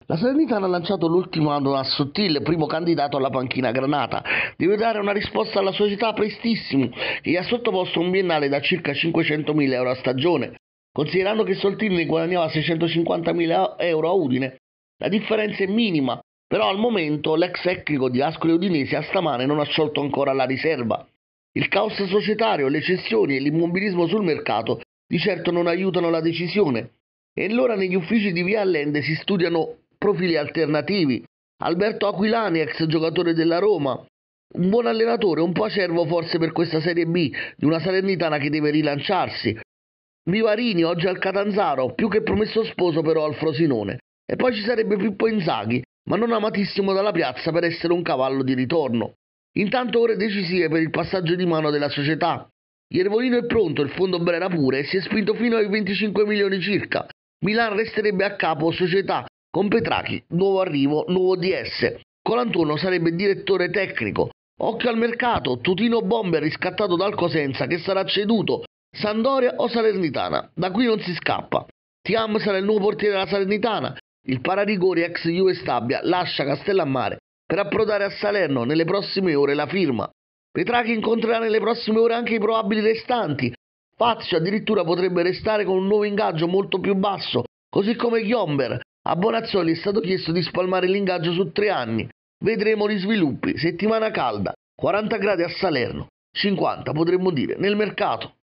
La Salernitana ha lanciato l'ultimo anno a Sottil, primo candidato alla panchina granata. Deve dare una risposta alla società prestissimo, che gli ha sottoposto un biennale da circa 500.000 euro a stagione. Considerando che Sottil ne guadagnava 650.000 euro a Udine, la differenza è minima, però al momento l'ex tecnico di Ascoli Udinese a stamane non ha sciolto ancora la riserva. Il caos societario, le cessioni e l'immobilismo sul mercato di certo non aiutano la decisione. E allora negli uffici di Via Allende si studiano profili alternativi. Alberto Aquilani, ex giocatore della Roma, un buon allenatore, un po' acerbo forse per questa Serie B di una Salernitana che deve rilanciarsi. Vivarini, oggi al Catanzaro, più che promesso sposo però al Frosinone. E poi ci sarebbe Pippo Inzaghi, ma non amatissimo dalla piazza per essere un cavallo di ritorno. Intanto ore decisive per il passaggio di mano della società. Iervolino è pronto, il fondo Brera pure, e si è spinto fino ai 25 milioni circa. Milan resterebbe a capo società, con Petrachi, nuovo arrivo, nuovo DS. Colantuono sarebbe direttore tecnico. Occhio al mercato, Tutino Bomber riscattato dal Cosenza che sarà ceduto. Sampdoria o Salernitana? Da qui non si scappa. Thiam sarà il nuovo portiere della Salernitana. Il Pararigori ex Juve Stabia lascia Castellammare per approdare a Salerno nelle prossime ore la firma. Petrachi incontrerà nelle prossime ore anche i probabili restanti. Fazio addirittura potrebbe restare con un nuovo ingaggio molto più basso, così come Chiomber. A Bonazzoli è stato chiesto di spalmare l'ingaggio su 3 anni. Vedremo gli sviluppi. Settimana calda, 40 gradi a Salerno, 50 potremmo dire nel mercato.